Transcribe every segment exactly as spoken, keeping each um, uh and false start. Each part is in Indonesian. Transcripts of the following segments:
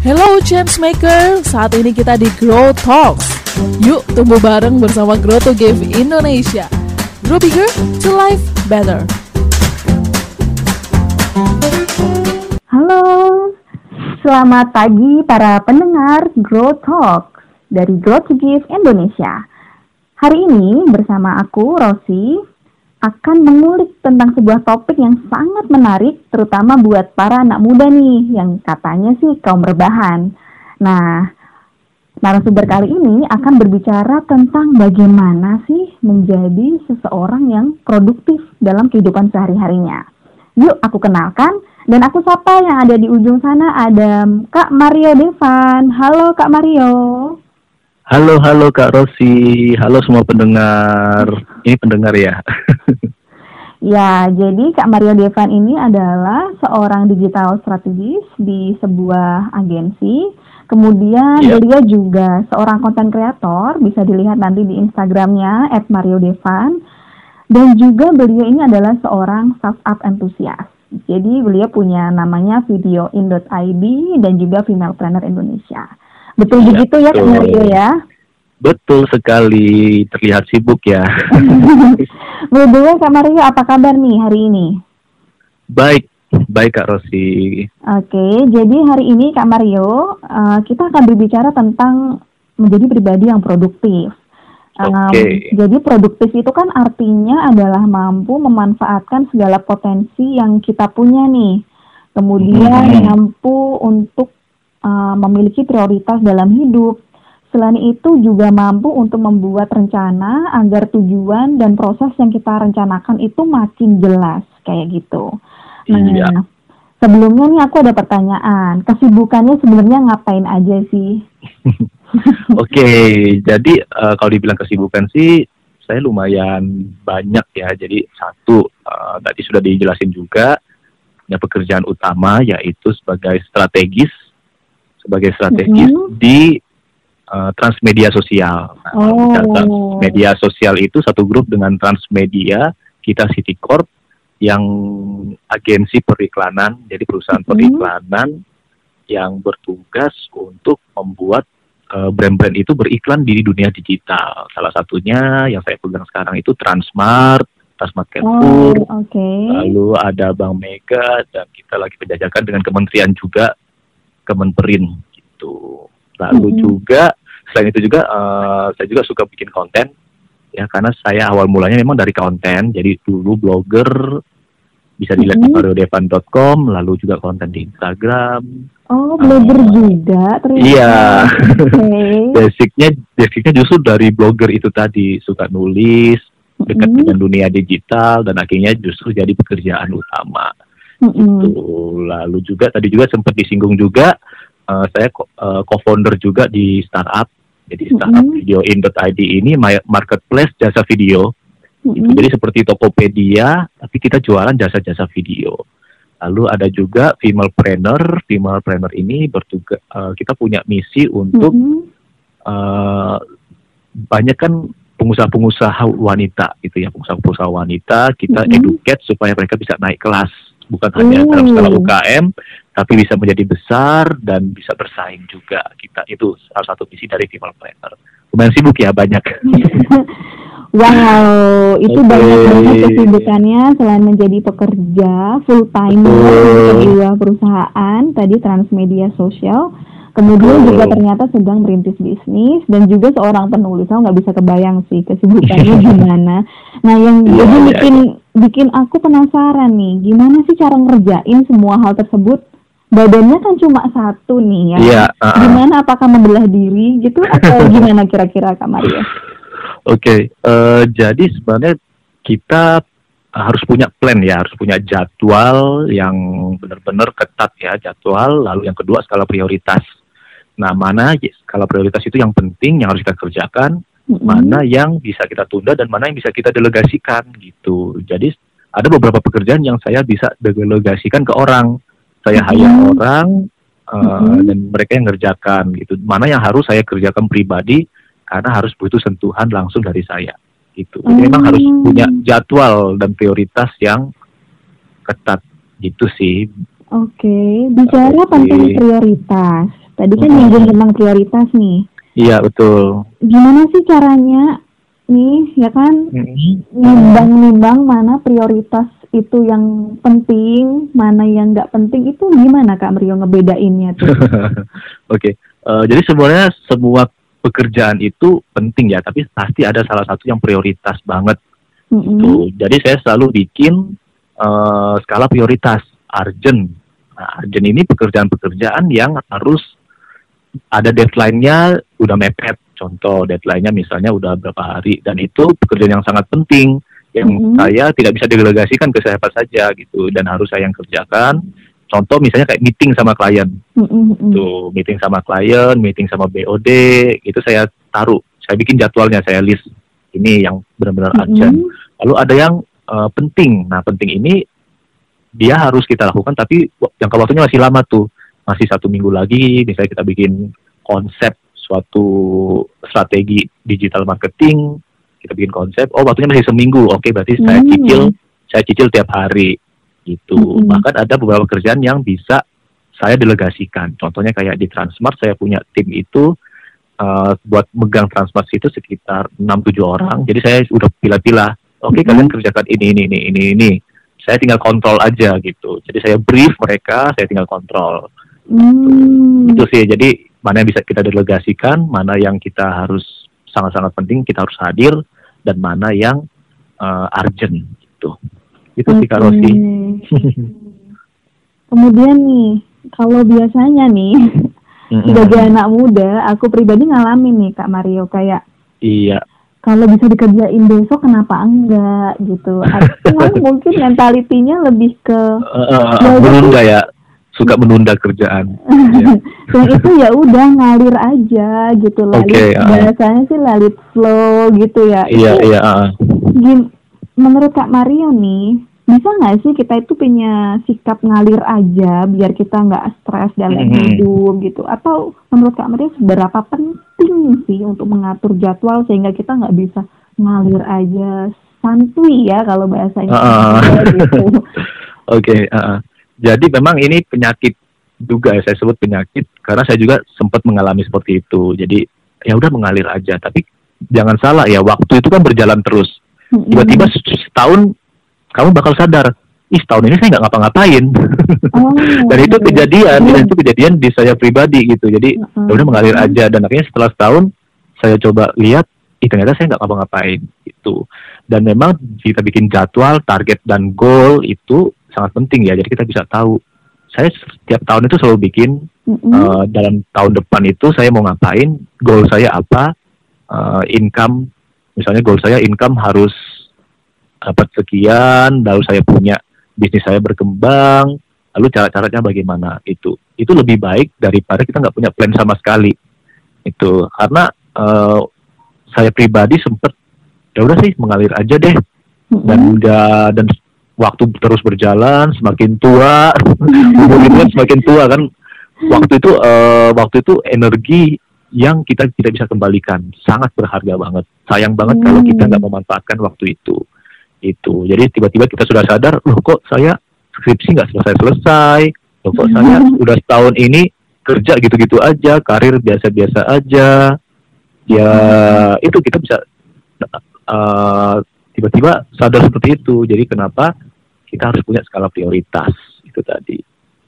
Hello Changemaker, saat ini kita di Grow Talks. Yuk tumbuh bareng bersama Grow to Give Indonesia. Grow bigger to life better. Halo, selamat pagi para pendengar Grow Talks dari Grow to Give Indonesia. Hari ini bersama aku, Rosi, akan mengulik tentang sebuah topik yang sangat menarik, terutama buat para anak muda nih, yang katanya sih kaum rebahan. Nah, narasumber kali ini akan berbicara tentang bagaimana sih menjadi seseorang yang produktif dalam kehidupan sehari-harinya. Yuk, aku kenalkan, dan aku sapa yang ada di ujung sana, ada Kak Mario Devan. Halo Kak Mario. Halo, halo Kak Rosi. Halo semua pendengar. Ini pendengar ya? Ya, jadi Kak Mario Devan ini adalah seorang digital strategis di sebuah agensi. Kemudian Yep. beliau juga seorang content creator, bisa dilihat nanti di Instagramnya at mario devan. Dan juga beliau ini adalah seorang startup enthusiast. Jadi beliau punya namanya videoin dot i d dan juga Female Planner Indonesia. Betul Ya, begitu ya Kak betul. Mario ya? Betul sekali, terlihat sibuk ya. By the way Kak Mario, apa kabar nih hari ini? Baik, baik Kak Rosi. Oke, jadi hari ini Kak Mario, uh, kita akan berbicara tentang menjadi pribadi yang produktif. Um, Oke. Jadi produktif itu kan artinya adalah mampu memanfaatkan segala potensi yang kita punya nih. Kemudian Hmm. mampu untuk uh, memiliki prioritas dalam hidup. Selain itu juga mampu untuk membuat rencana agar tujuan dan proses yang kita rencanakan itu makin jelas, kayak gitu. Nah, Iya. sebelumnya nih aku ada pertanyaan. Kesibukannya sebenarnya ngapain aja sih? Oke, jadi eh, kalau dibilang kesibukan sih, saya lumayan banyak ya. Jadi satu, eh, tadi sudah dijelasin juga, punya pekerjaan utama yaitu sebagai strategis, sebagai strategis Mm-hmm. di uh, Transmedia Sosial. Nah, kalau Oh. bicara Transmedia Sosial itu satu grup dengan Transmedia, kita City Corp, yang agensi periklanan, jadi perusahaan Mm-hmm. periklanan yang bertugas untuk membuat uh, brand-brand itu beriklan di dunia digital. Salah satunya yang saya pegang sekarang itu Transmart, Transmart Oh, Carrefour, oke. lalu ada Bank Mega, dan kita lagi penjajakan dengan kementerian juga, Kemenperin gitu. Lalu Mm-hmm. juga selain itu juga uh, saya juga suka bikin konten ya, karena saya awal mulanya memang dari konten. Jadi dulu blogger, bisa dilihat Mm-hmm. di mario devan dot com, lalu juga konten di Instagram. Oh, blogger Uh, juga ternyata. Iya. Oke. basicnya basicnya justru dari blogger itu tadi, suka nulis, dekat Mm-mm. dengan dunia digital, dan akhirnya justru jadi pekerjaan utama. Mm-mm. Tuh, lalu juga tadi juga sempat disinggung juga, uh, saya co- uh, co-founder juga di startup. Jadi startup Mm-mm. videoin dot i d ini my- marketplace jasa video. Gitu. Mm-mm. Jadi seperti Tokopedia, tapi kita jualan jasa-jasa video. Lalu ada juga Female Planner. Female Planner ini bertugas, uh, kita punya misi untuk Mm-mm. uh, banyak kan pengusaha-pengusaha wanita gitu ya, pengusaha-pengusaha wanita kita Mm-mm. educate supaya mereka bisa naik kelas, bukan hanya dalam skala Oh. U K M, tapi bisa menjadi besar dan bisa bersaing juga. Kita itu salah satu misi dari Female Planner. Lumayan sibuk ya, banyak. Wow, itu Oke. banyak banget kesibukannya selain menjadi pekerja full time di Betul. sebuah perusahaan tadi Transmedia Sosial. Kemudian Betul. juga ternyata sedang merintis bisnis dan juga seorang penulis. Aku nggak bisa kebayang sih kesibukannya gimana. Nah, yang Iya, jadi iya, bikin bikin aku penasaran nih, gimana sih cara ngerjain semua hal tersebut? Badannya kan cuma satu nih ya. Iya, uh-uh. Gimana, apakah membelah diri gitu atau gimana kira-kira Kak Maria? Oke, eh, jadi sebenarnya kita harus punya plan ya, harus punya jadwal yang benar-benar ketat ya, jadwal. Lalu yang kedua skala prioritas. Nah, mana yes, skala prioritas itu yang penting, yang harus kita kerjakan, Mm-mm. mana yang bisa kita tunda dan mana yang bisa kita delegasikan gitu. Jadi ada beberapa pekerjaan yang saya bisa delegasikan ke orang. Saya Mm-mm. hire orang uh, Mm-mm. dan mereka yang ngerjakan gitu. Mana yang harus saya kerjakan pribadi karena harus butuh sentuhan langsung dari saya gitu. Jadi Mm. memang harus punya jadwal dan prioritas yang ketat gitu sih. Oke, bicara Oke. tentang prioritas. Tadi kan Mm-mm. nyinggung tentang prioritas nih. Iya betul. Gimana sih caranya nih, ya kan, Mm-mm. nimbang-nimbang mana prioritas itu yang penting, mana yang nggak penting, itu gimana Kak Mario ngebedainnya tuh? Oke, eh, jadi sebenarnya semua pekerjaan itu penting ya, tapi pasti ada salah satu yang prioritas banget. Mm-mm. Tuh, jadi saya selalu bikin eh, skala prioritas urgent. Nah, urgent ini pekerjaan-pekerjaan yang harus ada deadline-nya udah mepet. Contoh deadline-nya misalnya udah berapa hari, dan itu pekerjaan yang sangat penting yang Mhm. saya tidak bisa delegasikan ke siapa saja gitu, dan harus saya yang kerjakan. Contoh misalnya kayak meeting sama klien. Mm-mm, mm-mm. Tuh, meeting sama klien, meeting sama B O D, itu saya taruh, saya bikin jadwalnya, saya list ini yang benar-benar urgent. Mm-mm. Lalu ada yang eh, penting. Nah, penting ini dia harus kita lakukan, tapi wa- jangka waktunya masih lama tuh, masih satu minggu lagi. Misalnya kita bikin konsep suatu strategi digital marketing, kita bikin konsep, oh waktunya masih seminggu, oke berarti saya Hmm. cicil, saya cicil tiap hari gitu. Mm-mm. Bahkan ada beberapa kerjaan yang bisa saya delegasikan. Contohnya kayak di Transmart saya punya tim itu eh, buat megang Transmart itu sekitar enam tujuh orang. Jadi saya udah pilah-pilah. Oke, Mhm. kalian kerjakan ini ini ini ini ini. Saya tinggal kontrol aja gitu. Jadi saya brief mereka, saya tinggal kontrol. Hmm. Itu sih. Jadi mana yang bisa kita delegasikan, mana yang kita harus sangat-sangat penting kita harus hadir, dan mana yang eh, urgent gitu. Itu sih Kak Oke. Rosi. Kemudian nih, kalau biasanya nih Mm-mm. sebagai anak muda, aku pribadi ngalamin nih Kak Mario, kayak Iya. kalau bisa dikerjain besok kenapa enggak gitu. Atau mungkin mentalitinya lebih ke Eh, eh, Ya udah menunda ya, suka menunda kerjaan. Iya. yang itu ya udah ngalir aja gitu, lalit Oke, ah. bahasanya sih lalit flow gitu ya. Iya Itu iya. ah. gim- menurut Kak Mario nih, bisa nggak sih kita itu punya sikap ngalir aja biar kita nggak stres dalam Mhm. hidup gitu? Atau menurut Kak Mario seberapa penting sih untuk mengatur jadwal sehingga kita nggak bisa ngalir aja, santuy ya kalau bahasanya Ah, ah. gitu. Oke. ah, ah. Jadi memang ini penyakit juga ya, saya sebut penyakit karena saya juga sempat mengalami seperti itu. Jadi ya udah mengalir aja, tapi jangan salah ya, waktu itu kan berjalan terus. Tiba-tiba se- setahun kamu bakal sadar, ih setahun ini saya nggak ngapa-ngapain. Oh, Dan itu iya. kejadian, Iya. dan itu kejadian di saya pribadi gitu. Jadi Heeh. ya udah mengalir aja, dan akhirnya setelah setahun saya coba lihat, ih ternyata saya nggak ngapa-ngapain gitu. Dan memang kita bikin jadwal, target dan goal itu sangat penting ya. Jadi kita bisa tahu. Saya setiap tahun itu selalu bikin Mm-mm. eh, dalam tahun depan itu saya mau ngapain, goal saya apa, eh, income, misalnya goal saya income harus dapat sekian, lalu saya punya bisnis saya berkembang, lalu cara-caranya bagaimana, itu itu lebih baik daripada kita nggak punya plan sama sekali. Itu karena eh, saya pribadi sempet ya udah sih mengalir aja deh, dan Mm-mm. enggak, dan waktu terus berjalan, semakin tua umur itu kan semakin tua kan, waktu itu eh, waktu itu energi yang kita tidak bisa kembalikan, sangat berharga banget, sayang banget kalau kita nggak memanfaatkan waktu itu. Itu jadi tiba-tiba kita sudah sadar, loh kok saya skripsi nggak selesai-selesai, loh kok saya udah setahun ini kerja gitu-gitu aja, karir biasa-biasa aja. Ya itu kita bisa uh, tiba-tiba sadar seperti itu. Jadi kenapa kita harus punya skala prioritas itu tadi.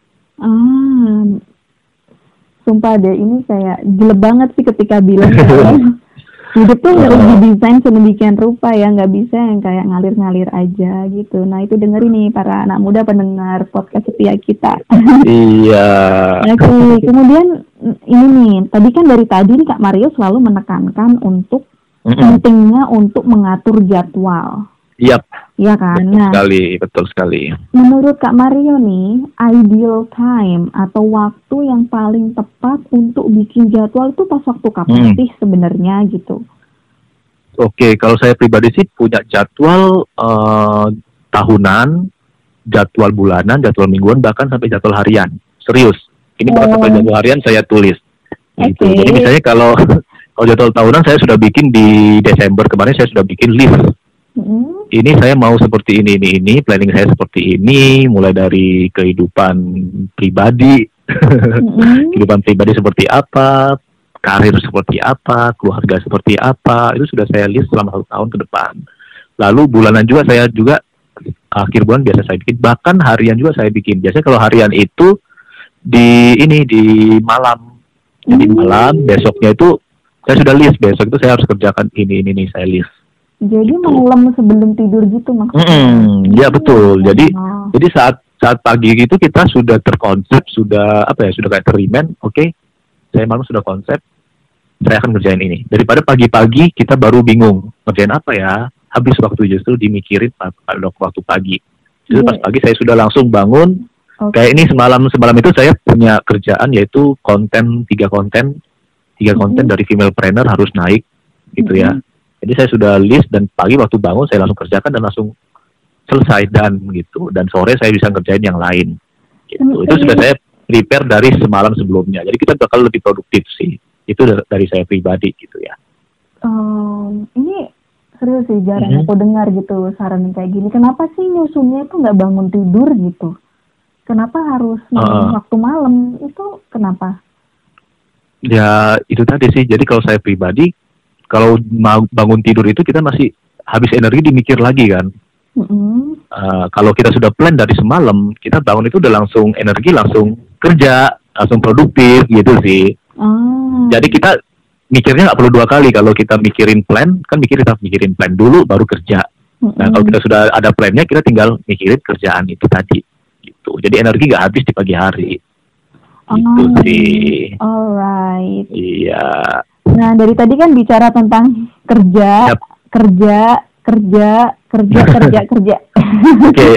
Ah, sumpah deh ini kayak gila banget sih ketika bilang kalau hidup tuh harus didesain sedemikian rupa ya, nggak bisa yang kayak ngalir-ngalir aja gitu. Nah itu dengerin nih para anak muda pendengar podcast setia kita. Iya. Oke, kemudian ini nih, tadi kan dari tadi nih Kak Mario selalu menekankan untuk Mm-mm. pentingnya untuk mengatur jadwal, Iya, ya kan? betul Nah, sekali, betul sekali. menurut Kak Mario nih, ideal time atau waktu yang paling tepat untuk bikin jadwal itu pas waktu kapan Hmm. sih sebenarnya gitu? Oke, kalau saya pribadi sih punya jadwal eh, tahunan, jadwal bulanan, jadwal mingguan, bahkan sampai jadwal harian. Serius, ini bahkan Oh. sampai jadwal harian saya tulis. Gitu. Oke. Jadi misalnya kalau kalau jadwal tahunan saya sudah bikin di Desember kemarin, saya sudah bikin list. Mm, Ini saya mau seperti ini, ini, ini, planning saya seperti ini, mulai dari kehidupan pribadi, Mm-hmm. Kehidupan pribadi seperti apa, karir seperti apa, keluarga seperti apa, itu sudah saya list selama satu tahun ke depan. Lalu bulanan juga saya juga akhir bulan biasa saya bikin, bahkan harian juga saya bikin. Biasanya kalau harian itu di ini di malam, jadi mm-hmm. malam besoknya itu saya sudah list, besok itu saya harus kerjakan ini ini nih saya list. Jadi gitu. Malam sebelum tidur gitu maksudnya? Mm-hmm. Ya betul. Jadi oh. jadi saat saat pagi itu kita sudah terkonsep, sudah apa ya, sudah kayak terimen, oke, okay, saya malam sudah konsep, saya akan ngerjain ini. Daripada pagi-pagi kita baru bingung ngerjain apa ya, habis waktu justru dimikirin pada waktu pagi. Jadi yeah. pas pagi saya sudah langsung bangun. Okay. Kayak ini semalam semalam itu saya punya kerjaan yaitu konten tiga konten tiga mm-hmm. konten dari female trainer harus naik gitu mm-hmm. ya. Jadi saya sudah list dan pagi waktu bangun saya langsung kerjakan dan langsung selesai dan gitu, dan sore saya bisa ngerjain yang lain gitu. Mm-hmm. Itu sudah saya prepare dari semalam sebelumnya. Jadi kita bakal lebih produktif sih. Itu dari saya pribadi gitu ya. Um, ini serius sih, jarang mm-hmm. aku dengar gitu saran kayak gini. Kenapa sih nyusunnya itu nggak bangun tidur gitu? Kenapa harus uh, waktu malam? Itu kenapa? Ya itu tadi sih. Jadi kalau saya pribadi, kalau mau bangun tidur itu kita masih habis energi dimikir lagi kan. Mm-hmm. Uh, kalau kita sudah plan dari semalam, kita bangun itu udah langsung energi, langsung kerja, langsung produktif gitu sih. Mm. Jadi kita mikirnya nggak perlu dua kali. Kalau kita mikirin plan, kan mikir kita mikirin plan dulu baru kerja. Mm-hmm. Nah kalau kita sudah ada plannya, kita tinggal mikirin kerjaan itu tadi. Gitu. Jadi energi nggak habis di pagi hari. Gitu oh, sih. Alright. Iya. Nah dari tadi kan bicara tentang kerja, yep. kerja, kerja, kerja, kerja, kerja. Oke.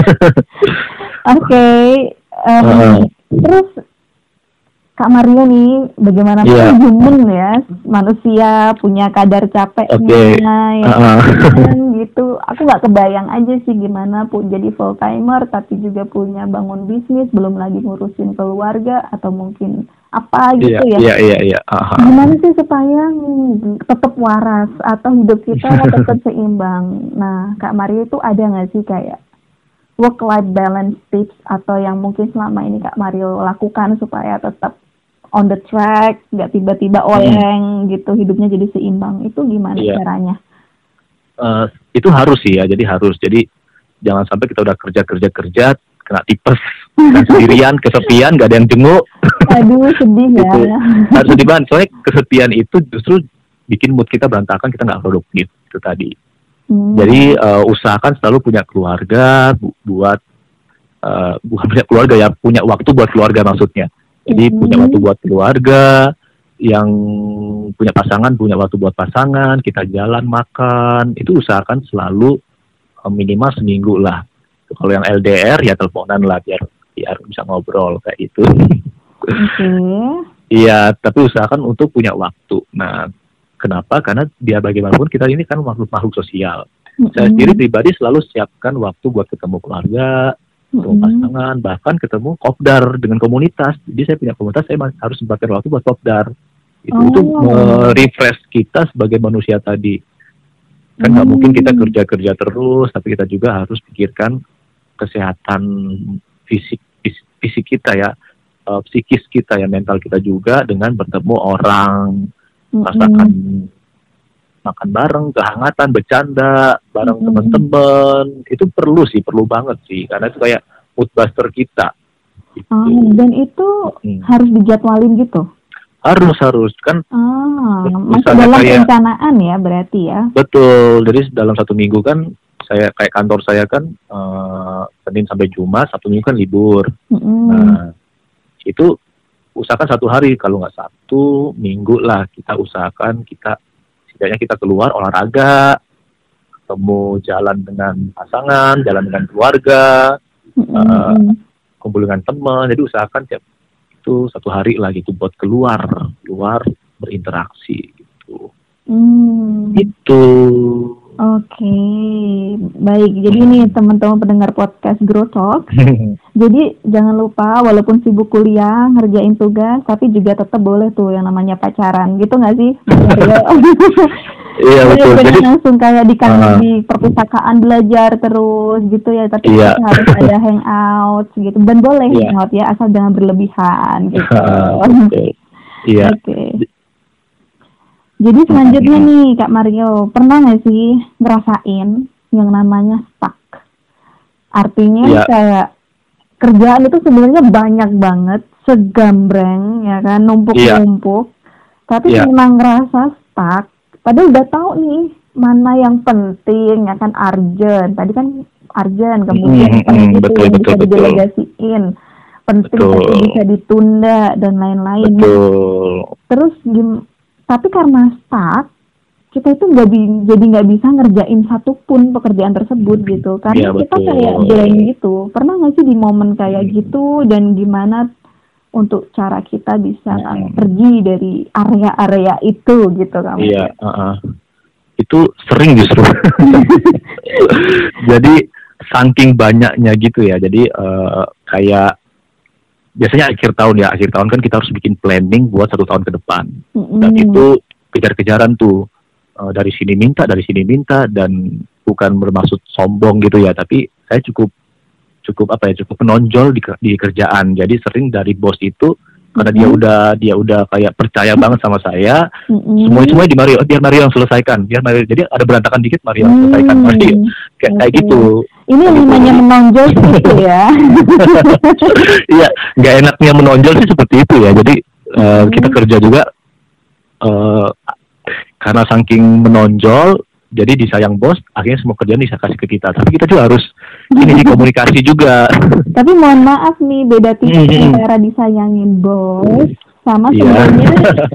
Oke. Terus Kak Mario nih, bagaimana yeah. human ya, manusia punya kadar capeknya, okay. ya uh-huh. gitu. Aku nggak kebayang aja sih gimana pun jadi full timer, tapi juga punya bangun bisnis, belum lagi ngurusin keluarga atau mungkin apa gitu yeah, ya. Iya iya iya. Gimana sih supaya tetap waras atau hidup kita tetap seimbang? Nah, Kak Mario itu ada nggak sih kayak work-life balance tips atau yang mungkin selama ini Kak Mario lakukan supaya tetap on the track, nggak tiba-tiba oleng hmm. gitu, hidupnya jadi seimbang. Itu gimana yeah. caranya? Uh, itu harus sih ya, jadi harus. Jadi jangan sampai kita udah kerja-kerja-kerja, kena tipes, dan sendirian, kesepian, gak ada yang jenguk. Aduh, sedih ya. Gitu. Harus sedih banget, soalnya kesepian itu justru bikin mood kita berantakan, kita nggak produktif, itu tadi. Hmm. Jadi uh, usahakan selalu punya keluarga, bu- buat, uh, bukan punya keluarga ya, punya waktu buat keluarga maksudnya. Jadi hmm. punya waktu buat keluarga, yang punya pasangan punya waktu buat pasangan, kita jalan makan, itu usahakan selalu uh, minimal seminggu lah. Kalau yang L D R ya teleponan lah biar biar bisa ngobrol kayak itu. Iya, okay. Tapi usahakan untuk punya waktu. Nah, kenapa? Karena dia bagaimanapun kita ini kan makhluk-makhluk sosial. Mm-hmm. Saya sendiri pribadi selalu siapkan waktu buat ketemu keluarga, ketemu mm-hmm. pasangan, bahkan ketemu kopdar dengan komunitas. Jadi saya punya komunitas, saya harus sempatkan waktu buat kopdar. Itu oh. untuk merefresh kita sebagai manusia tadi. Kan nggak mm. mungkin kita kerja-kerja terus, tapi kita juga harus pikirkan kesehatan fisik fisik, fisik kita ya, uh, psikis kita ya, mental kita juga dengan bertemu orang, merasakan mm-hmm. makan bareng, kehangatan, bercanda bareng mm-hmm. teman-teman, itu perlu sih, perlu banget sih, karena itu kayak mood booster kita. Gitu. Oh, dan itu hmm. harus dijadwalin gitu? Harus harus kan. Ah, masih dalam kayak, perencanaan ya berarti ya? Betul, jadi dalam satu minggu kan. Saya kayak kantor saya kan uh, Senin sampai Jumat, Sabtu Minggu kan libur. Mm-hmm. Nah, itu usahakan satu hari, kalau nggak Sabtu Minggu lah kita usahakan kita setidaknya kita keluar olahraga, ketemu jalan dengan pasangan, jalan dengan keluarga, mm-hmm. uh, kumpul dengan teman. Jadi usahakan tiap itu satu hari lah gitu buat keluar, keluar berinteraksi gitu. Mm. Itu. Oke, okay. Baik. Jadi ini teman-teman pendengar podcast Grow Talk. Jadi jangan lupa walaupun sibuk kuliah, ngerjain tugas, tapi juga tetap boleh tuh yang namanya pacaran, gitu nggak sih? Iya betul. Bener-bener Jadi langsung kayak di kan uh, di perpustakaan belajar terus gitu ya, tapi iya, kita harus ada hangout gitu, dan boleh iya, hangout ya asal jangan berlebihan gitu. betul. Iya. Oke. Jadi selanjutnya nih Kak Mario, pernah nggak sih ngerasain yang namanya stuck? Artinya Iya, kayak kerjaan itu sebenarnya banyak banget, segambreng ya kan, iya, numpuk-numpuk, tapi iya. memang ngerasa stuck. Padahal udah tahu nih mana yang penting ya kan, urgent. Tadi kan urgent, Mm, kemudian mm, penting mm, itu betul, yang bisa betul, betul, didelegasiin, penting tapi betul, bisa ditunda dan lain-lain. Nah, betul. terus gim- tapi karena stuck, kita itu nggak bi- jadi nggak bisa ngerjain satupun pekerjaan tersebut gitu, karena Iya kita kayak betul. blank gitu. Pernah nggak sih di momen kayak gitu, dan gimana untuk cara kita bisa Mm, pergi dari area-area itu gitu kamu? Iya, uh-uh. Itu sering justru. Jadi saking banyaknya gitu ya. Jadi eh, kayak biasanya akhir tahun ya, akhir tahun kan kita harus bikin planning buat satu tahun ke depan. Dan Mm-mm. itu kejar-kejaran tuh. Eh, dari sini minta, dari sini minta, dan bukan bermaksud sombong gitu ya, tapi saya cukup cukup apa ya, cukup menonjol di, ke- di kerjaan. Jadi sering dari bos itu karena dia Mm-mm. udah dia udah kayak percaya banget sama saya, Mm-mm. semua semua di Mario, biar Mario yang selesaikan, biar Mario, jadi ada berantakan dikit Mario yang selesaikan. Hmm, Mario kayak kayak oke. gitu. Ini yang Kayak gitu. namanya menonjol tuh itu ya. Iya, nggak enaknya menonjol sih seperti itu ya. Jadi eh, Mm-mm. kita kerja juga eh, karena saking menonjol, jadi disayang bos, akhirnya semua kerjaan bisa kasih ke kita. Tapi kita juga harus ini di komunikasi juga. Tapi mohon maaf nih, beda tipis Mm-mm. antara disayangin bos sama Iya. sebenarnya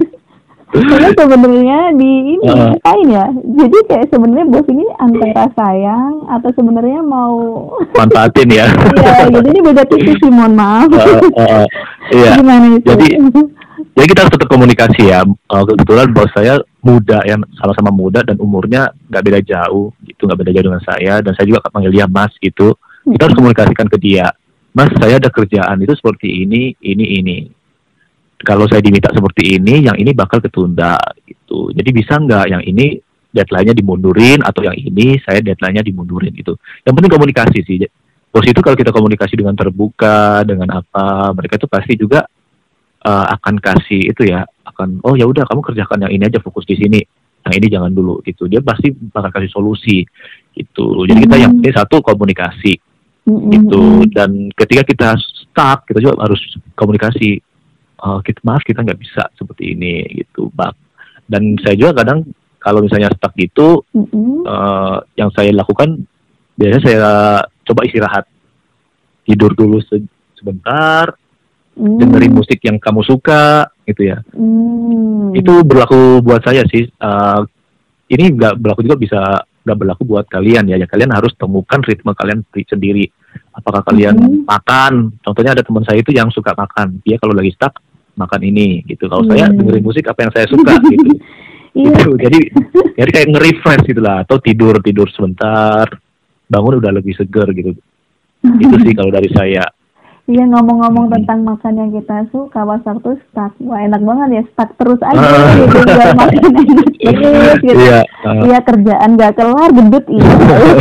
sama sebenarnya di ini Heeh. ngapain ya? Jadi kayak sebenarnya bos ini antara sayang atau sebenarnya mau Manfaatin ya. iya, jadi ini beda tipis sih, mohon maaf. Eh, eh, eh, Iya. Gimana itu? Jadi jadi kita harus tetap komunikasi ya. Eh, kebetulan bos saya muda ya, sama-sama muda dan umurnya nggak beda jauh gitu, nggak beda jauh dengan saya, dan saya juga panggil dia Mas gitu. Kita harus komunikasikan ke dia, Mas saya ada kerjaan itu seperti ini, ini, ini. Kalau saya diminta seperti ini, yang ini bakal ketunda gitu. Jadi bisa nggak yang ini deadline-nya dimundurin, atau yang ini saya deadline-nya dimundurin gitu. Yang penting komunikasi sih. Bos itu kalau kita komunikasi dengan terbuka, dengan apa, mereka itu pasti juga uh, akan kasih itu ya, akan oh ya udah kamu kerjakan yang ini aja, fokus di sini, yang ini jangan dulu gitu. Dia pasti bakal kasih solusi gitu. Jadi kita yang penting satu komunikasi gitu, dan ketika kita stuck kita juga harus komunikasi. Uh, kita maaf kita nggak bisa seperti ini gitu, bak. Dan saya juga kadang kalau misalnya stuck gitu, uh, yang saya lakukan biasanya saya coba istirahat, tidur dulu se- sebentar, dengerin musik yang kamu suka gitu ya. Hmm. Itu berlaku buat saya sih. Uh, ini nggak berlaku juga, bisa nggak berlaku buat kalian ya. Ya kalian harus temukan ritme kalian sendiri. Apakah kalian Mm-hmm. makan? Contohnya ada teman saya itu yang suka makan. Dia kalau lagi stuck makan ini gitu. Kalau Hmm. saya dengerin musik apa yang saya suka gitu. Iya. Gitu. Jadi jadi kayak nge-refresh gitu lah. Atau tidur tidur sebentar, bangun udah lebih seger gitu. Itu sih kalau dari saya. Iya, ngomong-ngomong Hmm. tentang makan yang kita suka, masak tuh stuck. Wah, enak banget ya, stuck terus aja Ah. gitu, biar makan enak terus gitu. Iya, uh, Iya, kerjaan gak kelar, gendut iya.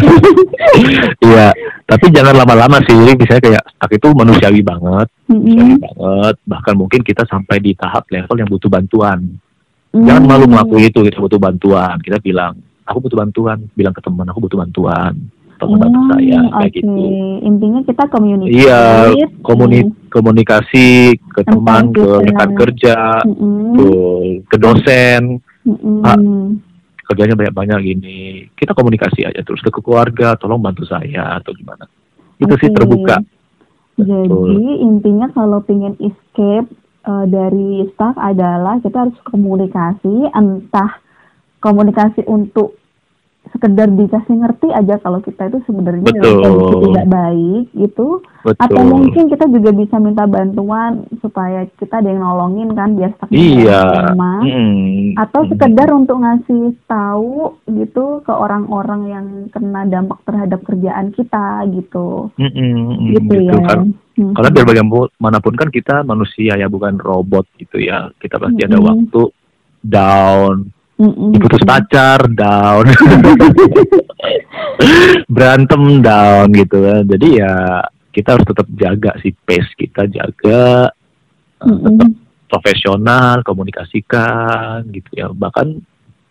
iya. Tapi jangan lama-lama sih. Misalnya kayak stuck itu manusiawi banget, manusiawi Mm-mm. banget. Bahkan mungkin kita sampai di tahap level yang butuh bantuan. Mm. Jangan malu mengakui itu, kita butuh bantuan. Kita bilang, aku butuh bantuan. Bilang ke teman, aku butuh bantuan. Teman bantu Hmm, saya, kayak oke. gitu. Intinya kita communicate. Iya, komuni Hmm. komunikasi ke Tentang teman, ke kita. rekan kerja, Mm-mm. ke, ke dosen. Mm-mm. Ah, kerjanya banyak-banyak gini. Kita komunikasi aja terus ke keluarga, tolong bantu saya atau gimana. Itu sih Oke. terbuka. Jadi Betul. intinya kalau pengen escape eh, dari stuck adalah kita harus komunikasi, entah komunikasi untuk sekedar dikasih ngerti aja kalau kita itu sebenarnya dalam Betul. kondisi tidak baik gitu, Betul. atau mungkin kita juga bisa minta bantuan supaya kita ada yang nolongin kan, biar stuck Iya. lama. Mm. Atau sekedar untuk ngasih tahu gitu ke orang-orang yang kena dampak terhadap kerjaan kita gitu. Mm-mm, Gitu, gitu ya. kan. Hmm. Karena biar bagaimanapun kan kita manusia ya, bukan robot gitu ya. Kita pasti ada Mm-mm. waktu down, Mm-mm. Diputus pacar, down. Berantem, down gitu kan. Jadi ya kita harus tetap jaga sih pace kita, jaga uh, tetap profesional, komunikasikan gitu ya. Bahkan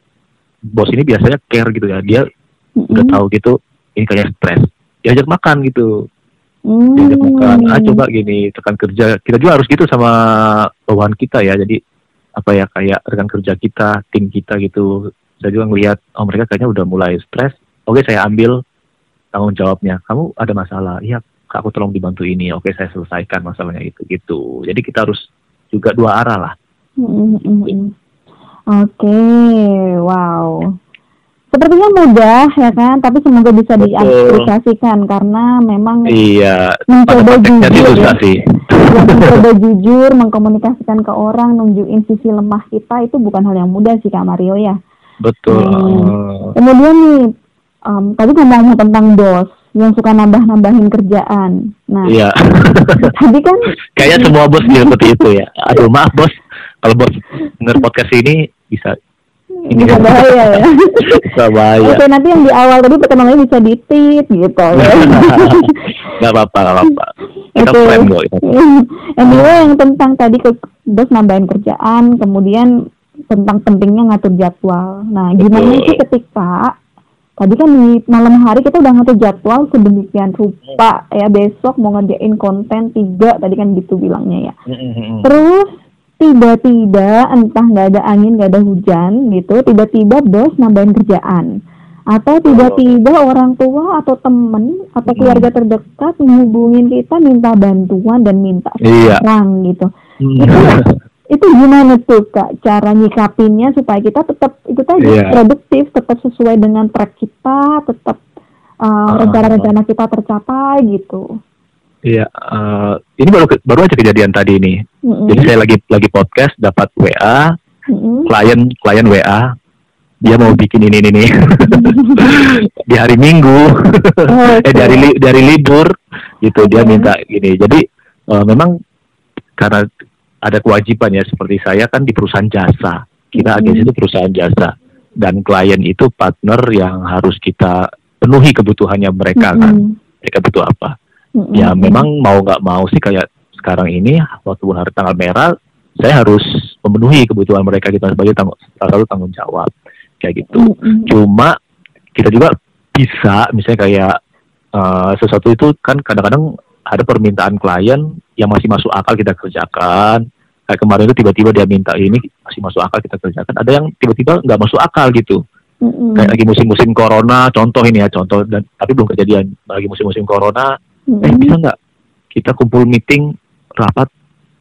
bos ini biasanya care gitu ya, dia mm-hmm. udah tahu gitu ini kayak stres, diajak makan gitu, mm. diajak makan, ah coba gini tekan kerja, kita juga harus gitu sama bawahan kita ya. Jadi apa ya, kayak rekan kerja kita, tim kita gitu, saya juga ngelihat oh mereka kayaknya udah mulai stres, oke saya ambil tanggung jawabnya, kamu ada masalah, iya Kak, aku tolong dibantu ini, oke saya selesaikan masalahnya itu gitu. Jadi kita harus juga dua arah lah. Mm-hmm. Oke, okay. Wow. Sepertinya mudah ya kan, tapi semoga bisa diaplikasikan karena memang iya, mencoba jujur ya. Sih. Ya, mencoba jujur, mengkomunikasikan ke orang, nunjukin sisi lemah kita itu bukan hal yang mudah sih Kak Mario ya. Betul. Hmm. Kemudian nih, um, tadi ngomong tentang bos yang suka nambah-nambahin kerjaan. Nah, iya. Tadi kan kayaknya semua bos seperti itu ya. Aduh maaf bos, kalau bos denger podcast ini bisa ini bisa bahaya ya. Bisa bahaya. Oke, nanti yang di awal tadi perkenalannya bisa ditit gitu ya. Gak apa-apa, gak apa-apa. Kita okay. friend kok. Anyway, yang tentang tadi ke bos nambahin kerjaan, kemudian tentang pentingnya ngatur jadwal. Nah, gimana sih ketika tadi kan di malam hari kita udah ngatur jadwal sedemikian rupa ya, besok mau ngerjain konten tiga, tadi kan gitu bilangnya ya. Terus tiba-tiba entah nggak ada angin, nggak ada hujan gitu, tiba-tiba bos nambahin kerjaan. Atau tiba-tiba orang tua atau temen atau keluarga terdekat menghubungin kita minta bantuan dan minta sekarang iya. gitu. Itu itu gimana tuh Kak cara nyikapinnya supaya kita tetap itu tadi yeah. produktif, tetap sesuai dengan track kita, tetap uh, rencana-rencana kita tercapai gitu. Iya, uh, ini baru baru aja kejadian tadi ini. Mm-hmm. Jadi saya lagi lagi podcast dapat W A, mm-hmm. klien klien W A, dia mau bikin ini ini nih di hari Minggu, oh, okay. eh dari li, dari libur gitu dia mm-hmm. minta gini. Jadi uh, memang karena ada kewajiban ya, seperti saya kan di perusahaan jasa, kita agensi itu perusahaan jasa, dan klien itu partner yang harus kita penuhi kebutuhannya mereka mm-hmm. kan, mereka butuh apa, mm-hmm. ya memang mau nggak mau sih kayak sekarang ini waktu hari tanggal merah, saya harus memenuhi kebutuhan mereka, kita sebagai tanggung, salah satu tanggung jawab kayak gitu. Mm-hmm. Cuma kita juga bisa misalnya kayak uh, sesuatu itu kan kadang-kadang ada permintaan klien yang masih masuk akal kita kerjakan. Kayak kemarin itu tiba-tiba dia minta ini masih masuk akal kita kerjakan. Ada yang tiba-tiba nggak masuk akal gitu. Mm-hmm. Kayak lagi musim-musim corona, contoh ini ya contoh, dan tapi belum kejadian. Lagi musim-musim corona, mm-hmm. eh bisa nggak kita kumpul meeting rapat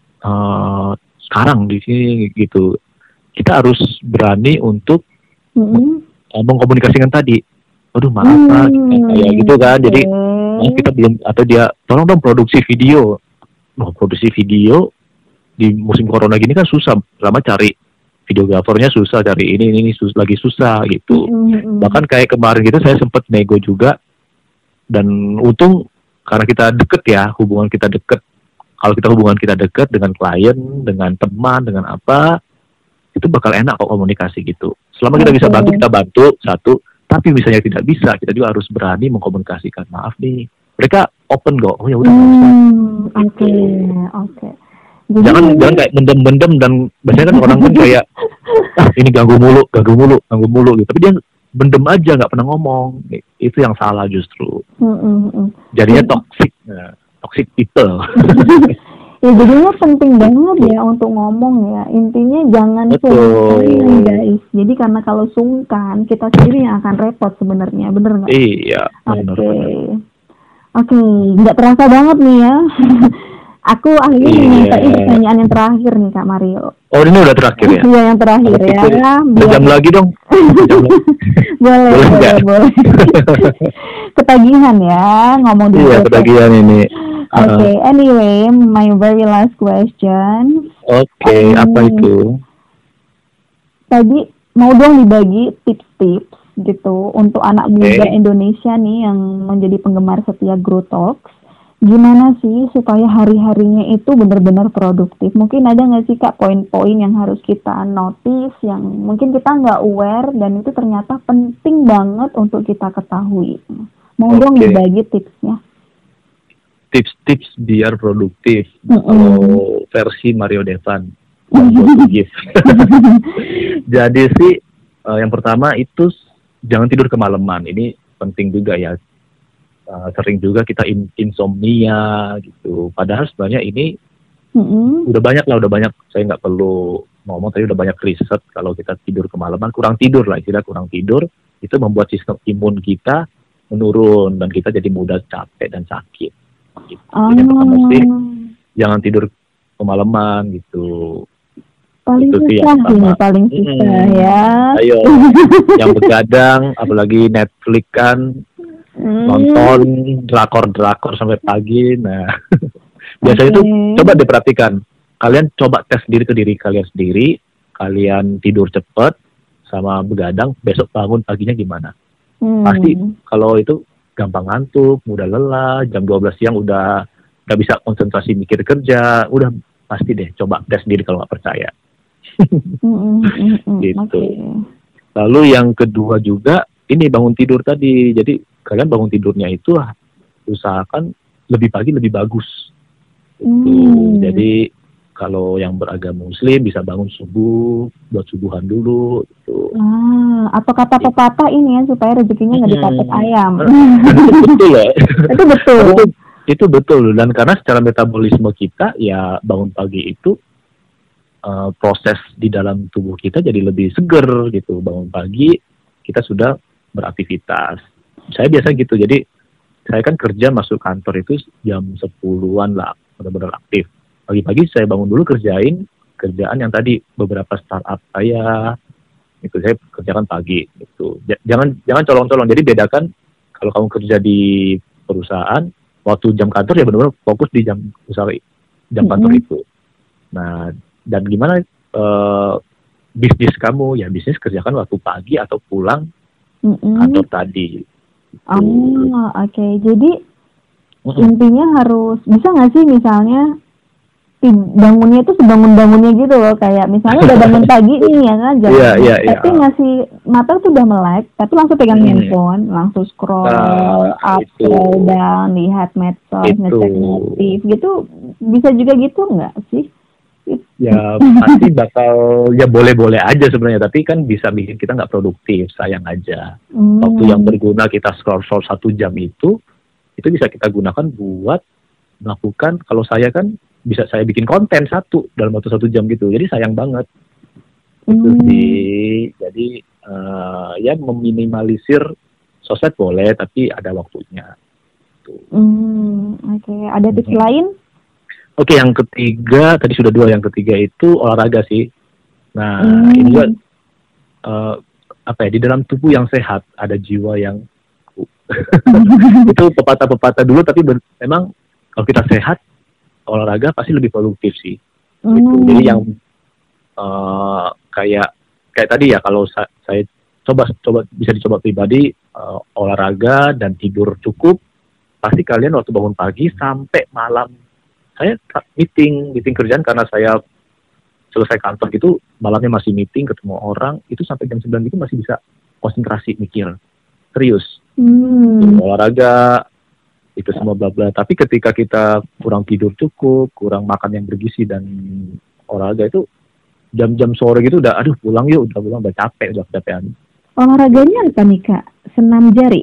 uh, sekarang di sini gitu. Kita harus berani untuk mm-hmm. uh, mengkomunikasikan tadi. Aduh maaf Pak, mm-hmm. kayak gitu kan. Jadi nah, kita belum, atau dia tolong dong produksi video. Oh, produksi video di musim corona gini kan susah, lama cari videografernya susah, cari ini ini, ini sus, lagi susah gitu. Mm-hmm. Bahkan kayak kemarin gitu saya sempat nego juga, dan untung karena kita deket ya, hubungan kita deket. Kalau kita hubungan kita deket dengan klien, dengan teman, dengan apa, itu bakal enak kok komunikasi gitu. Selama kita okay. bisa bantu, kita bantu satu. Tapi misalnya tidak bisa, kita juga harus berani mengkomunikasikan. Maaf nih, mereka open kok. Oh ya udah. Hmm, oke, oke. Jangan jangan kayak mendem-mendem, dan biasanya kan orang kan kayak ah ini ganggu mulu, ganggu mulu, ganggu mulu gitu. Tapi dia mendem aja, nggak pernah ngomong. Itu yang salah justru. Mm-mm. Jadinya toxic, nah, toxic people. Ya jadinya penting banget ya untuk ngomong ya. Intinya jangan sungkan guys. Jadi karena kalau sungkan kita sendiri yang akan repot sebenarnya, bener nggak? Iya. Oke, okay. oke, okay. Nggak terasa banget nih ya. Aku akhirnya iya. mintain pertanyaan yang terakhir nih Kak Mario. Oh ini udah terakhir ya? Iya yang terakhir oh, ya. Biar... Jam lagi dong. Jam lagi. boleh, boleh, boleh, boleh. Ketagihan ya ngomong di. Iya ketagihan ini. Oke, okay, uh, anyway, my very last question. Oke, okay, um, apa itu? Tadi mau dong dibagi tips-tips gitu untuk anak muda okay. Indonesia nih yang menjadi penggemar setia Grow Talks. gimana sih supaya hari-harinya itu benar-benar produktif? Mungkin ada nggak sih Kak poin-poin yang harus kita notice yang mungkin kita nggak aware dan itu ternyata penting banget untuk kita ketahui. Mau dong Oke. dibagi tipsnya. Tips-tips biar produktif. Mm-mm. Kalau versi Mario Devan yang Grow to Give. Jadi sih eh, yang pertama itu s- jangan tidur kemalaman. Ini penting juga ya. Eh, sering juga kita in- insomnia gitu. Padahal sebenarnya ini Mm-mm. udah banyak lah, udah banyak. Saya nggak perlu ngomong, tadi udah banyak riset kalau kita tidur kemalaman, kurang tidur lah, istilah kurang tidur itu membuat sistem imun kita menurun dan kita jadi mudah capek dan sakit. Gitu. Ah, Jadi yang pertama sih jangan tidur kemalaman gitu. paling Itu sih susah yang pertama. ini, paling susah Mm-mm. ya. Ayo, yang begadang, apalagi Netflix kan Mm. nonton drakor-drakor sampai pagi. Nah, biasanya Oke. tuh coba diperhatikan. Kalian coba tes diri ke diri kalian sendiri. Kalian tidur cepat sama begadang, besok bangun paginya gimana? Hmm. Pasti kalau itu gampang ngantuk, mudah lelah, jam dua belas siang udah nggak bisa konsentrasi mikir kerja, udah pasti deh coba tes diri kalau nggak percaya. Mm, mm, mm, mm. Gitu. Oke. Lalu yang kedua juga ini bangun tidur tadi. Jadi kalian bangun tidurnya itu ah, usahakan lebih pagi lebih bagus. Gitu. Hmm. Jadi kalau yang beragama Muslim bisa bangun subuh, buat subuhan dulu. Gitu. Ah, atau kata pepatah ini ya supaya rezekinya nggak dipatok Hmm. ayam. Itu betul ya. Itu betul. itu, itu betul dan karena secara metabolisme kita ya bangun pagi itu eh, proses di dalam tubuh kita jadi lebih seger gitu. Bangun pagi kita sudah beraktivitas. Saya biasa gitu. Jadi saya kan kerja masuk kantor itu jam sepuluhan lah, benar-benar aktif. Pagi-pagi saya bangun dulu kerjain kerjaan yang tadi beberapa startup saya itu saya kerjakan pagi gitu. J- Jangan jangan colong-colong. Jadi bedakan kalau kamu kerja di perusahaan waktu jam kantor ya benar-benar fokus di jam usaha jam kantor Mm-mm. itu. Nah, dan gimana eh, bisnis kamu ya bisnis kerjakan waktu pagi atau pulang Mm-mm. kantor tadi. Oh, oke. Jadi Mm-mm. intinya harus bisa nggak sih misalnya ti- bangunnya itu sebangun-bangunnya gitu loh, kayak misalnya udah bangun pagi nih ya kan jam Iya, iya, iya. tapi masih mata tuh udah melek tapi langsung pegang Hmm. handphone, langsung scroll Nah, up, itu. scroll down, lihat medsos, Itu. ngecek notif gitu, bisa juga gitu nggak sih? Ya pasti bakal ya boleh-boleh aja sebenarnya tapi kan bisa bikin kita nggak produktif, sayang aja. Hmm. Waktu yang berguna kita scroll-scroll satu jam itu itu bisa kita gunakan buat melakukan, kalau saya kan bisa saya bikin konten satu dalam waktu satu jam gitu, jadi sayang banget itu Hmm. sih. Jadi eh, ya meminimalisir sosmed boleh tapi ada waktunya. Tuh. Hmm, oke. Ada tips Mhm. lain? Oke, yang ketiga tadi sudah dua, yang ketiga itu olahraga sih. Nah Hmm. ini juga eh, apa ya, di dalam tubuh yang sehat ada jiwa yang itu pepatah-pepatah dulu tapi ben- memang kalau kita sehat olahraga pasti lebih produktif sih gitu. Hmm. Jadi yang eh, kayak kayak tadi ya kalau sa- saya coba coba bisa dicoba pribadi, eh, olahraga dan tidur cukup pasti kalian waktu bangun pagi sampai malam, saya ta- meeting meeting kerjaan karena saya selesai kantor gitu malamnya masih meeting ketemu orang itu sampai jam sembilan itu masih bisa konsentrasi mikir serius. Hmm. Olahraga itu semua bla bla, tapi ketika kita kurang tidur cukup, kurang makan yang bergizi dan olahraga itu jam-jam sore gitu udah aduh pulang yuk, udah pulang udah capek, udah kecapean. Olahraganya apa nih Kak? Senam jari?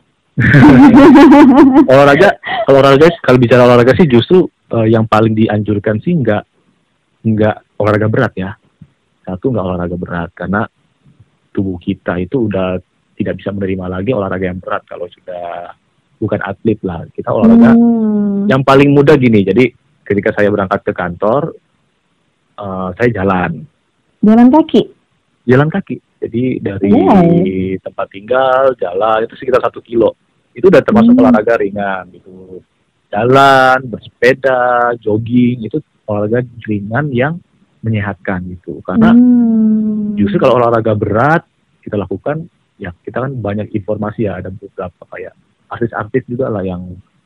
Olahraga kalau olahraga kalau bicara olahraga sih justru eh, yang paling dianjurkan sih nggak nggak olahraga berat ya. Satu, nggak olahraga berat karena tubuh kita itu udah tidak bisa menerima lagi olahraga yang berat kalau sudah bukan atlet lah. Kita olahraga Hmm. yang paling mudah gini. Jadi ketika saya berangkat ke kantor, eh, saya jalan, Jalan kaki? jalan kaki. Jadi dari Wow. tempat tinggal jalan itu sekitar satu kilo. Itu udah termasuk Hmm. olahraga ringan gitu. Jalan, bersepeda, jogging itu olahraga ringan yang menyehatkan gitu. Karena Hmm. justru kalau olahraga berat kita lakukan, ya kita kan banyak informasi ya, ada beberapa kayak artis-artis juga lah yang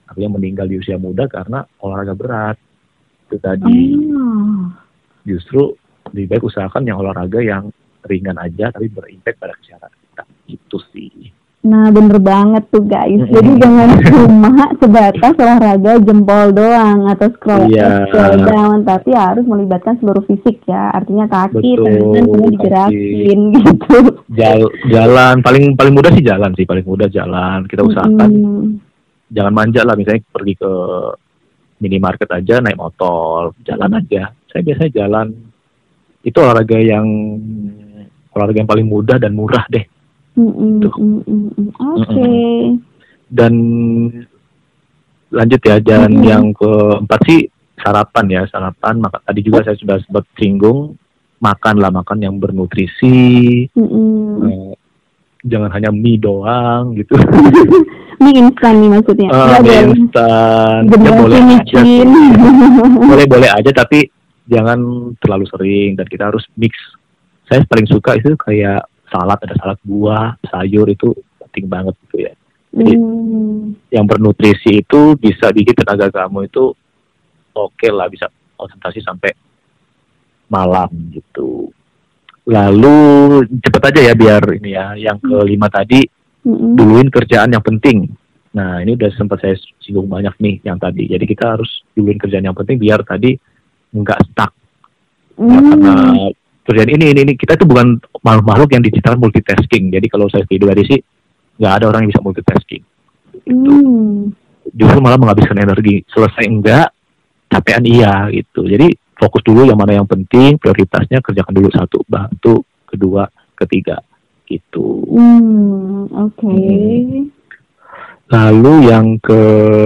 artinya meninggal di usia muda karena olahraga berat. Itu tadi. Oh. Justru lebih baik usahakan yang olahraga yang ringan aja tapi berimpact pada kesehatan kita. Itu sih. Nah, bener banget tuh guys. Jadi jangan cuma sebatas olahraga jempol doang atau scroll up, Iya. scroll down, tapi harus melibatkan seluruh fisik ya. Artinya kaki, Betul, tangan semua digerakin gitu. Jal- jalan paling paling mudah sih jalan sih, paling mudah jalan. Kita usahakan Mm-mm. jangan manja lah, misalnya pergi ke minimarket aja naik motor, jalan aja. Saya biasanya jalan. Itu olahraga yang olahraga yang paling mudah dan murah deh. Mm-mm, Tuh. mm-mm, mm. Oke. Mm-mm. Dan lanjut ya, dan Mm-mm. yang keempat sih sarapan ya, sarapan. Maka tadi juga saya sudah sempat singgung, makan lah, makan yang bernutrisi. Mm-mm. Eh, jangan hanya mie doang gitu. Mie instan nih maksudnya. Ah, Nggak mie boleh. instan. Ya Generasi boleh aja sih. micin. boleh boleh aja tapi jangan terlalu sering, dan kita harus mix. Saya paling suka itu kayak salad, ada salad buah, sayur, itu penting banget gitu ya. Jadi Hmm. yang bernutrisi itu bisa bikin tenaga kamu itu oke lah, bisa konsentrasi sampai malam gitu. Lalu cepet aja ya biar ini ya. Yang kelima tadi, Mm-mm. duluin kerjaan yang penting. Nah, ini udah sempat saya singgung banyak nih yang tadi. Jadi kita harus duluin kerjaan yang penting biar tadi nggak stuck. Ya, Hmm. karena kerjaan ini, ini, ini, kita itu bukan makhluk-makhluk yang diciptakan multitasking. Jadi kalau saya pribadi sih, nggak ada orang yang bisa multitasking. Hmm. Justru malah menghabiskan energi. Selesai enggak, capean iya gitu. Jadi fokus dulu yang mana yang penting, prioritasnya kerjakan dulu satu, bantu, kedua, ketiga gitu. Hmm. Oke. Hmm. Lalu yang ke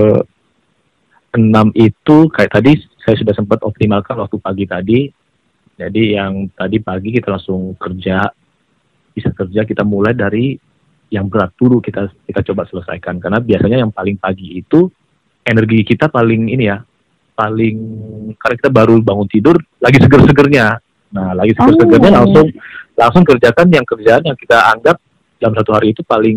enam itu kayak tadi saya sudah sempat optimalkan waktu pagi tadi. Jadi yang tadi pagi kita langsung kerja, bisa kerja, kita mulai dari yang berat dulu, kita kita coba selesaikan. Karena biasanya yang paling pagi itu energi kita paling ini ya, paling karena kita baru bangun tidur lagi seger-segernya. Nah, lagi seger-segernya Oh. langsung langsung kerjakan yang kerjaan yang kita anggap dalam satu hari itu paling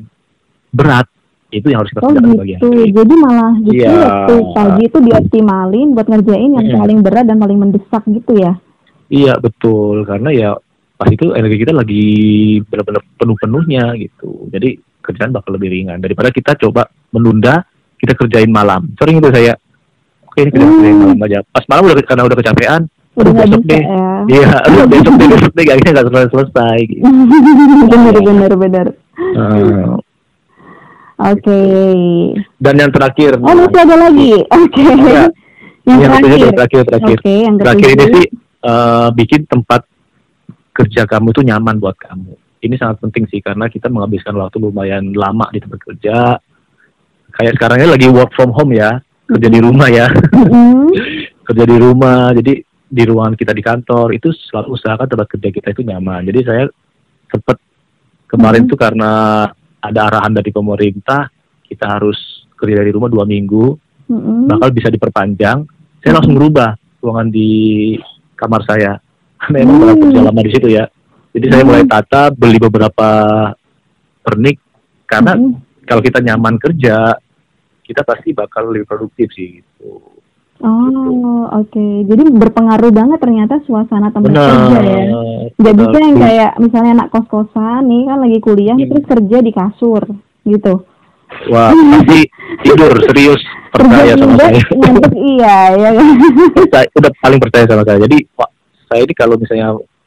berat. Itu yang harus kita Oh kerjakan pagi gitu. hari. Jadi malah justru Iya. waktu pagi itu dioptimalin buat ngerjain yang Mm-mm. paling berat dan paling mendesak gitu ya. Iya betul, karena ya pas itu energi kita lagi benar-benar penuh-penuhnya gitu. Jadi kerjaan bakal lebih ringan daripada kita coba menunda, kita kerjain malam. Sering itu saya, oke ini kita Hmm. kerjain malam aja. Pas malam udah karena udah kecapean, Udah aduh nggak besok bisa deh, ya. iya, aduh besok deh besok deh, kayaknya nggak selesai selesai. Gitu. bener bener bener. Nah, Oke. dan yang terakhir, Oh masih ada lagi. Oke. Ada. Yang yang terakhir. terakhir, terakhir, terakhir, Oke, yang terakhir ini ketujuh. sih eh, bikin tempat kerja kamu itu nyaman buat kamu. Ini sangat penting sih karena kita menghabiskan waktu lumayan lama di tempat kerja. Kayak sekarang ini lagi work from home ya, kerja di rumah ya, Mm-mm. kerja di rumah. Jadi di ruangan kita di kantor itu selalu usahakan tempat kerja kita itu nyaman. Jadi saya sempat kemarin Hmm. tuh karena ada arahan dari pemerintah kita harus kerja dari rumah dua minggu, Mm-mm. bakal bisa diperpanjang. Saya langsung merubah ruangan di kamar saya. Karena emang Hmm. bakal kerja lama di situ ya. Jadi saya mulai tata, beli beberapa pernik karena Mm-mm. kalau kita nyaman kerja, kita pasti bakal lebih produktif sih gitu. Oh, oke. Jadi berpengaruh banget ternyata suasana tempat Benar. kerja ya. Gak bisa yang Betul. kayak misalnya anak kos-kosan nih kan lagi kuliah nih Hmm. terus kerja di kasur gitu. Wah, pasti tidur serius, percaya Kerja sama tidak, saya. ngantuk iya ya kan. Percaya, udah paling percaya sama saya. Jadi Pak, saya ini kalau misalnya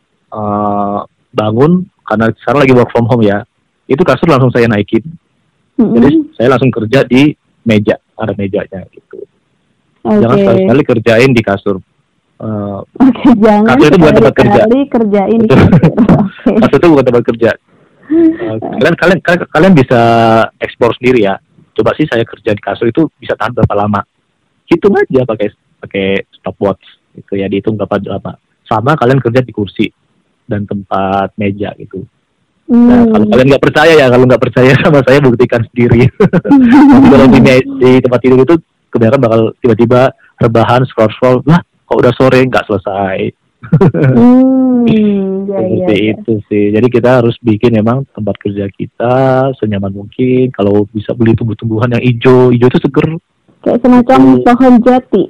eh, bangun karena sekarang lagi work from home ya, itu kasur langsung saya naikin. Jadi Mm-mm. saya langsung kerja di meja, ada mejanya gitu. Oke. Jangan sekali-kali kerjain di kasur. Eh, Oke, jangan Kasur itu bukan tempat kerja. sekali kerjain di Betul. kasur. Oke. kasur itu bukan tempat kerja. Eh, kalian, kalian kalian kalian bisa ekspor sendiri ya. Coba sih saya kerja di kasur itu bisa tahan berapa lama. Hitung aja pakai pakai stopwatch gitu ya, dihitung berapa lama. Sama kalian kerja di kursi dan tempat meja gitu. Nah, Hmm. kalau kalian nggak percaya ya, kalau nggak percaya sama saya buktikan sendiri. Nanti kalau di, me- di tempat tidur itu kebanyakan bakal tiba-tiba rebahan, scroll-scroll, lah kok udah sore nggak selesai, Hmm, ya, Seperti ya, ya. itu sih. Jadi kita harus bikin memang tempat kerja kita senyaman mungkin. Kalau bisa beli tumbuh-tumbuhan yang hijau, hijau itu seger. Kayak semacam pohon jati.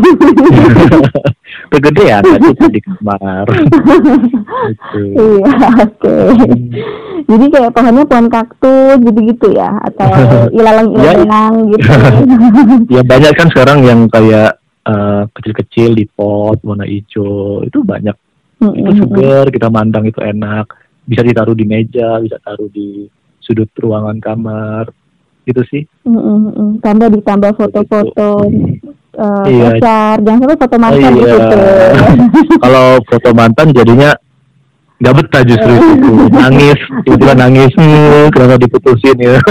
Kegedean aja di kamar. Gitu. Iya, oke. Hmm. Jadi kayak pohonnya pohon kaktus gitu-gitu ya, atau ilalang-ilalang gitu. Ya banyak kan sekarang yang kayak uh, kecil-kecil di pot warna hijau itu banyak. Itu segar, kita mandang itu enak. Bisa ditaruh di meja, bisa taruh di sudut ruangan kamar. Gitu sih. Mm-mm. Tambah ditambah foto-foto uh, Iya. pacar, jangan sampai foto mantan Oh, iya. gitu. Kalau foto mantan jadinya nggak betah justru itu. Nangis, tiba-tiba nangis, hmm, kenapa diputusin ya.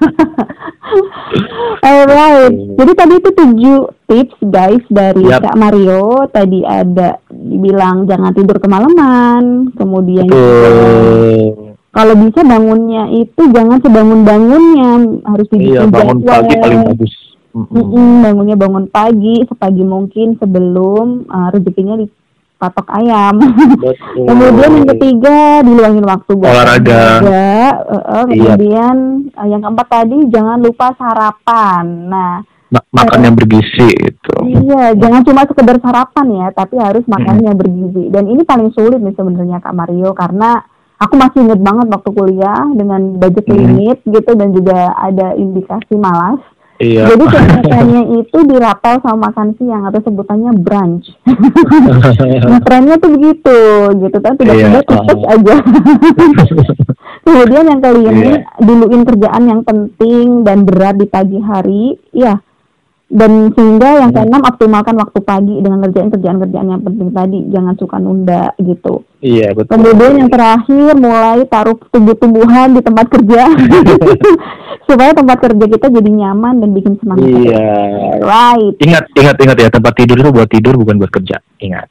Alright, jadi tadi itu tujuh tips guys dari Yap. Kak Mario. Tadi ada dibilang jangan tidur kemalaman, kemudian Betul. kalau bisa bangunnya itu jangan sebangun-bangunnya, harus dibikin Iya, bangun jadwal. pagi paling bagus. Mm-mm. Mm-mm, bangunnya bangun pagi, sepagi mungkin sebelum uh, rezekinya dipatok ayam. Betul. Kemudian yang ketiga diluangin waktu buat Olahraga. olahraga. Uh, uh, Iya. kemudian uh, yang keempat tadi jangan lupa sarapan. Nah, Ma- makan yang bergizi itu. iya, jangan cuma sekedar sarapan ya, tapi harus makan yang bergizi. Dan ini paling sulit nih sebenarnya Kak Mario, karena aku masih inget banget waktu kuliah dengan budget Hmm. limit gitu dan juga ada indikasi malas. Iya. Jadi makannya itu dirapel sama makan siang atau sebutannya brunch. Nah trennya tuh begitu, gitu kan tiba-tiba Iya, tipes oh. aja. Kemudian yang kelima, Iya. duluin kerjaan yang penting dan berat di pagi hari, ya. Dan sehingga yang keenam optimalkan waktu pagi dengan ngerjain kerjaan-kerjaan yang penting tadi, jangan suka nunda gitu. Iya, betul. Kemudian yang terakhir mulai taruh tumbuh-tumbuhan di tempat kerja supaya tempat kerja kita jadi nyaman dan bikin semangat. Iya. Right. Ingat, ingat, ingat ya, tempat tidur itu buat tidur bukan buat kerja. Ingat.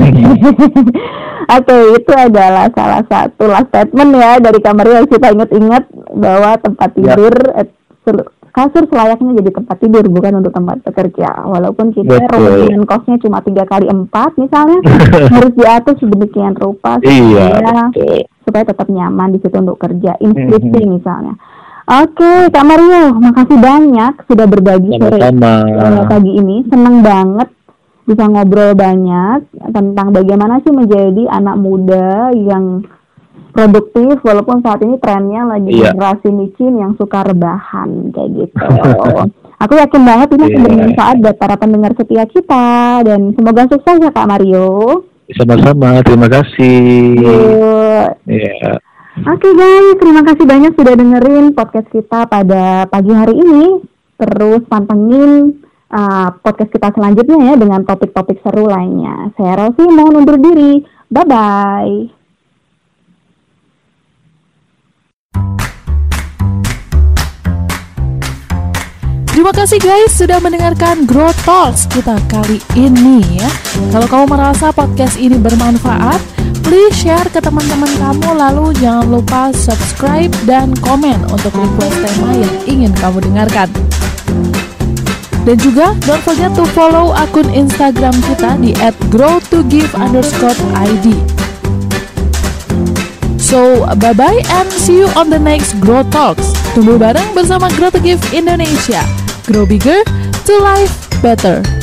Oke, itu adalah salah satu last statement ya dari Kak Mario yang kita ingat-ingat bahwa tempat tidur eh, sel- kasur selayaknya jadi tempat tidur bukan untuk tempat bekerja. Walaupun kita Betul. rumah kosnya cuma tiga kali empat misalnya harus diatur sedemikian rupa Iya, supaya, betul. supaya tetap nyaman di situ untuk kerja. Inskripsi misalnya. Oke, Kak Mario, makasih banyak sudah berbagi sore Sama-sama. eh, pagi ini. Senang banget bisa ngobrol banyak tentang bagaimana sih menjadi anak muda yang produktif walaupun saat ini trennya lagi Iya. generasi micin yang suka rebahan kayak gitu. Aku yakin banget ini akan Iya. bermanfaat buat para pendengar setia kita dan semoga sukses ya Kak Mario. Sama-sama, terima kasih. Yuk. Iya. Oke guys, terima kasih banyak sudah dengerin podcast kita pada pagi hari ini. Terus pantengin uh, podcast kita selanjutnya ya dengan topik-topik seru lainnya. Saya Rosi mohon undur diri. Bye-bye. Terima kasih guys sudah mendengarkan Grow Talks kita kali ini ya. Kalau kamu merasa podcast ini bermanfaat, please share ke teman-teman kamu. Lalu jangan lupa subscribe dan komen untuk request tema yang ingin kamu dengarkan. Dan juga don't forget to follow akun Instagram kita di at grow to give underscore id. So, bye-bye and see you on the next Grow Talks. Tumbuh bareng bersama Grow to Give Indonesia. Grow bigger to life better.